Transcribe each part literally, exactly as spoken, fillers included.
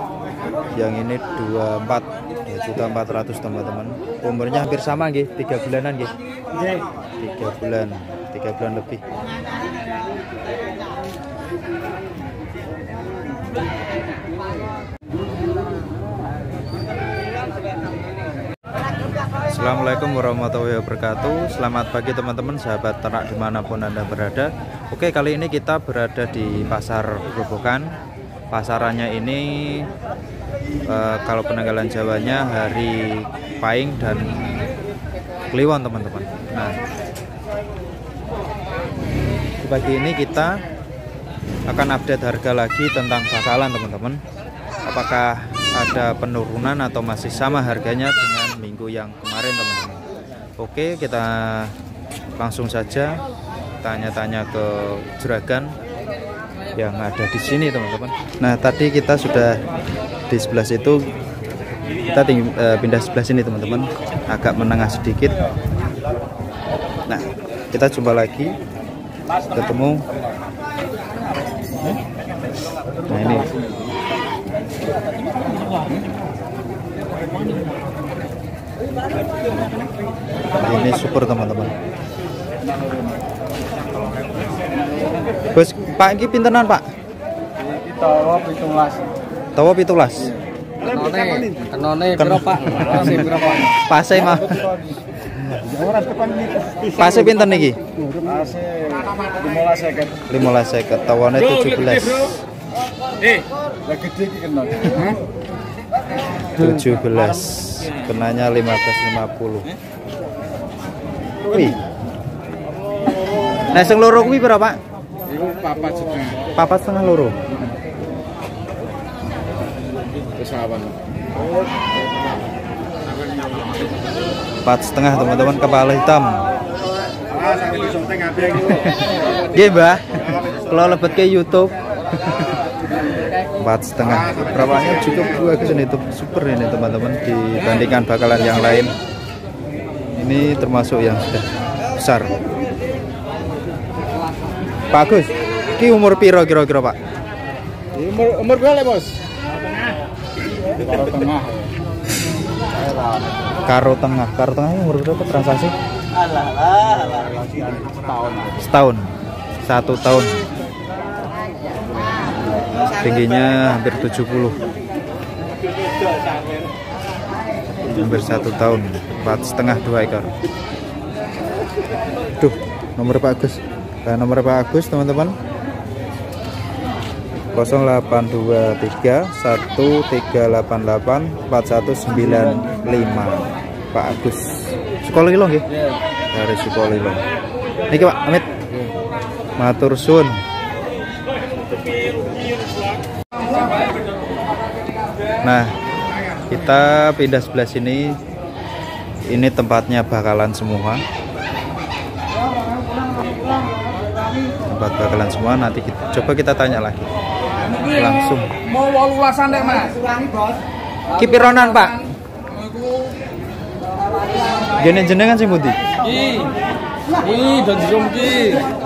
Yang ini dua puluh empat juta empat ratus teman-teman. Umurnya hampir sama nggih, tiga bulanan nggih. tiga bulan, tiga bulan lebih. Assalamualaikum warahmatullahi wabarakatuh. Selamat pagi teman-teman, sahabat ternak dimanapun Anda berada. Oke, kali ini kita berada di pasar Grobogan. Pasarannya ini eh, kalau penanggalan Jawanya hari Pahing dan Kliwon teman-teman. Nah, di pagi ini kita akan update harga lagi tentang bakalan teman-teman. Apakah ada penurunan atau masih sama harganya dengan minggu yang kemarin teman-teman. Oke, kita langsung saja tanya-tanya ke juragan yang ada di sini teman-teman. Nah, tadi kita sudah di sebelah situ, kita tinggi, uh, pindah sebelah sini teman-teman, agak menengah sedikit. Nah, kita coba lagi ketemu. Nah, ini ini super teman-teman. Bos, Pak iki pintenan, Pak? Tawa pitulas. Tawa pitulas. Tenone, tenone piro, Pak? Pase piro, Pak? Pase mah. Pase pinten niki? Pase lima belas seket. lima belas seket, tawane tujuh belas. Eh, lah gede iki kena. tujuh belas. Kenanya lima belas lima puluh. Wih. Nah, sing loro kuwi pira, Pak? Iku papat setengah. Papat setengah loro. Kesawan. Empat setengah teman-teman, kepala hitam. Ah, sampe disontek kabeh iki. Nggih, Mbah. Kalau lebet ke YouTube. Empat setengah. Perawaannya cukup bagus ini, super ini teman-teman dibandingkan bakalan yang lain. Ini termasuk yang sudah besar. Pak Agus, ki umur piro kira-kira, Pak? Umur umur berapa, Bos? Karo tengah. Karo tengah. Karo tengah umur berapa transaksi? Alah, alah, setahun. Setahun. Satu tahun. Tingginya hampir tujuh puluh. Hampir satu tahun. Empat setengah, dua ekor. Tuh, nomor Pak Agus. Nah, nomor Pak Agus teman-teman nol delapan dua tiga satu tiga delapan delapan empat satu sembilan lima. Pak Agus Sukolilo nggih? Dari Sukolilo. Niki Pak, amit. Matur suwun. Nah, kita pindah sebelah sini. Ini tempatnya bakalan semua. Tempat bakalan semua, nanti kita, coba kita tanya lagi langsung. Mau wolulasan deh, Mas. Kipironan, Pak. Gene jenengan sing pundi? Iki. Iki dan jom iki.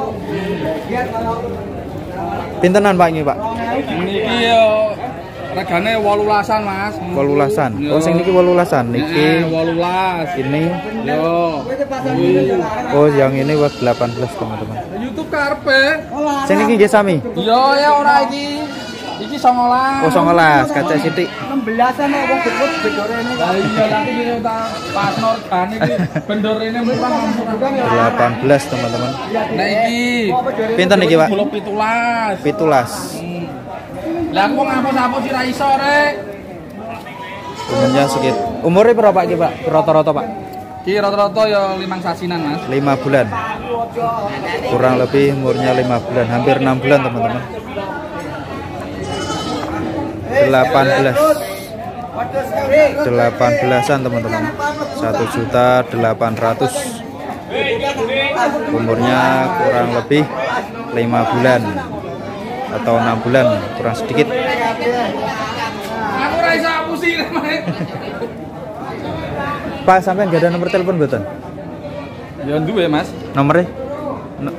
Pintenan, Pak, ini, Pak? Niki yo regane wolulasan, Mas. Wolulasan. Oh, sing niki wolulasan. Niki wolulas. ini. Yo. Oh, yang ini buat delapan belas, teman-teman. YouTube karepe. Sing niki nggih sami. Yo ya ora iki. Iki songolas. Oh, songolas, kaca sithik. enam belasan kok wong gebut bendorene. Lah iya nanti kita tak pas norgan iki bendorene murah mampukan ya. delapan belas, teman-teman. Nah iki Pinten niki, Pak? pitulas. Pitulas. Lah aku ngapus-ngapus ora iso rek. Umurnya sekitar. Umurnya berapa iki, Pak? Rata-rata, Pak? Ki rata-rata ya limang sasinan, Mas. lima bulan. Kurang lebih umurnya lima bulan, hampir enam bulan, teman-teman. delapan belas. delapan belasan, teman-teman. satu juta delapan ratus. Umurnya kurang lebih lima bulan atau enam bulan, kurang sedikit. Aku ora iso pusing, Mas. Pak, sampean gak ada nomor telepon mboten? Ya duwe, Mas. Nomornya? No.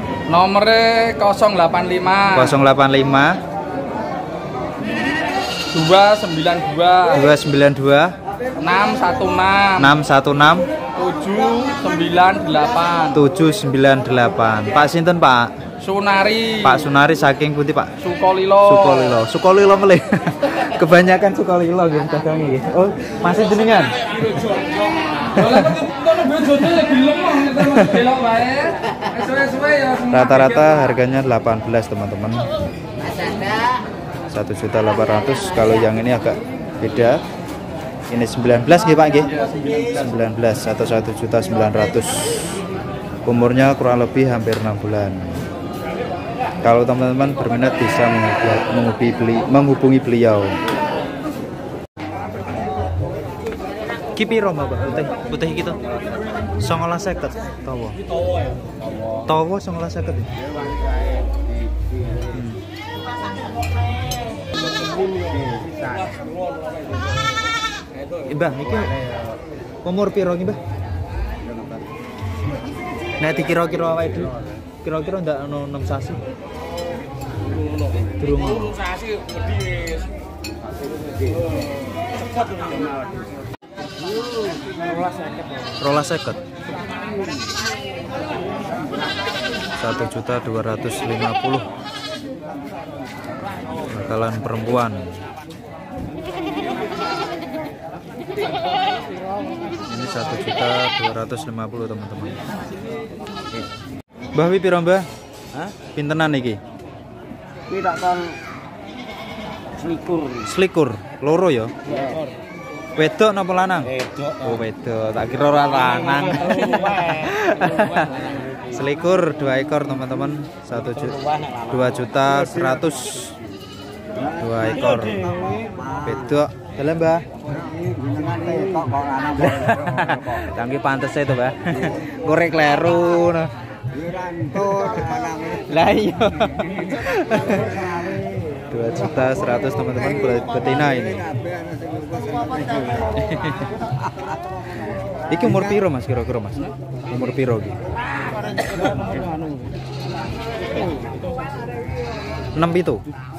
Nomornya nol delapan lima nol delapan lima dua sembilan dua dua sembilan dua enam satu enam enam satu enam tujuh sembilan delapan tujuh sembilan delapan. Pak sinten Pak? Sunari. Pak Sunari saking pundi Pak? Sukolilo. Sukolilo. Sukolilo melih. Kebanyakan Sukolilo nggih dagang iki. Oh, masih jenengan. Rata-rata harganya delapan belas teman-teman. satu juta delapan ratus. Kalau yang ini agak beda. Ini sembilan belas nggih Pak nggih? sembilan belas atau satu juta sembilan ratus. Umurnya kurang lebih hampir enam bulan. Kalau teman-teman berminat bisa menghubungi, beli, menghubungi beliau. Kipiro Mbak putih putih gitu. Songolas seket tawa. Tawa songolas seket. Mbah iki umur piro iki Mbah? Nek dikira-kira awake dhewe kira-kira ndak ono enam sasi. Durung enam sasi wedhis. Rolas seket. satu juta dua ratus lima puluh. Bakalan perempuan. Ini satu juta dua ratus lima puluh teman-teman. Mbah wi piro Mbah? Hah? Pintenan iki? Iki tak kon selikur. Selikur, loro ya? Selikur. Wedok napa lanang? Wedok. Oh, wedok. Tak kira ora lanang. Selikur dua ekor teman-teman. satu juta dua juta seratus. dua ekor. Wedok. Dalam Mbah. Tangki pantes itu Mbah. Gorek kleru. Lah iya. dua juta seratus teman-teman betina ini. Iki umur piro Mas kira-kira Mas? Umur piro iki? enam itu.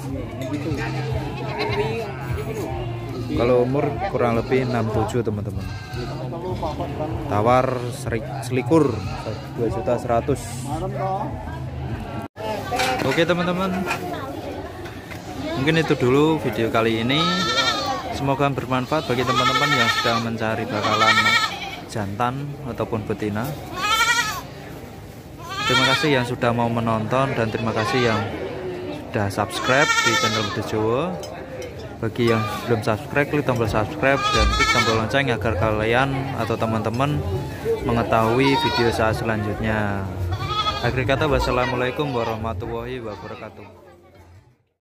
Kalau umur kurang lebih enam tujuh teman-teman. Tawar selikur dua juta seratus. Oke teman-teman, mungkin itu dulu video kali ini. Semoga bermanfaat bagi teman-teman yang sedang mencari bakalan jantan ataupun betina. Terima kasih yang sudah mau menonton dan terima kasih yang sudah subscribe di channel Bedes Jawa. Bagi yang belum subscribe, klik tombol subscribe dan klik tombol lonceng agar kalian atau teman-teman mengetahui video saya selanjutnya. Akhir kata, wassalamualaikum warahmatullahi wabarakatuh.